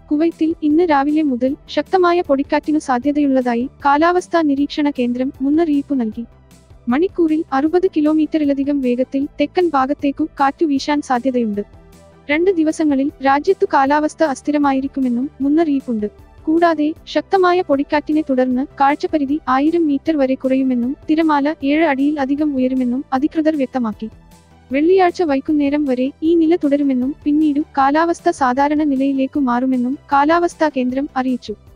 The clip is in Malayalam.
കുവൈത്തിൽ ഇന്ന് രാവിലെ മുതൽ ശക്തമായ പൊടിക്കാറ്റിനു സാധ്യതയുള്ളതായി കാലാവസ്ഥാ നിരീക്ഷണ കേന്ദ്രം മുന്നറിയിപ്പ് നൽകി. മണിക്കൂറിൽ 60 കിലോമീറ്ററിലധികം വേഗത്തിൽ തെക്കൻ ഭാഗത്തേക്കു കാറ്റു വീശാൻ സാധ്യതയുണ്ട്. 2 ദിവസങ്ങളിൽ രാജ്യത്തു കാലാവസ്ഥ അസ്ഥിരമായിരിക്കുമെന്നും മുന്നറിയിപ്പുണ്ട്. കൂടാതെ ശക്തമായ പൊടിക്കാറ്റിനെ തുടർന്ന് കാഴ്ചപരിധി 1000 മീറ്റർ വരെ കുറയുമെന്നും തിരമാല 7 അടിയിൽ അധികം ഉയരുമെന്നും അധികൃതർ വ്യക്തമാക്കി. വെള്ളിയാഴ്ച വൈകുന്നേരം വരെ ഈ നില തുടരുമെന്നും പിന്നീടു കാലാവസ്ഥ സാധാരണ നിലയിലേക്കു മാറുമെന്നും കാലാവസ്ഥാ കേന്ദ്രം അറിയിച്ചു.